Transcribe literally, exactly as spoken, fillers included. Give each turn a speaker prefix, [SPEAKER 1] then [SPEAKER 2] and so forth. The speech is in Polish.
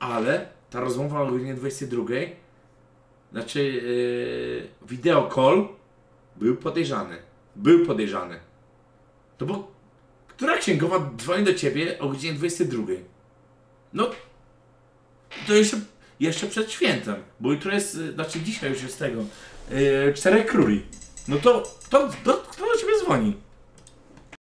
[SPEAKER 1] ale ta rozmowa o godzinie dwudziestej drugiej, znaczy yy, wideo call był podejrzany. Był podejrzany. No bo która księgowa dzwoni do ciebie o godzinie dwudziestej drugiej? No to jeszcze, jeszcze przed świętem, bo jutro jest, znaczy dzisiaj już jest tego, yy, Czterech Króli. No to, to, to kto do ciebie dzwoni?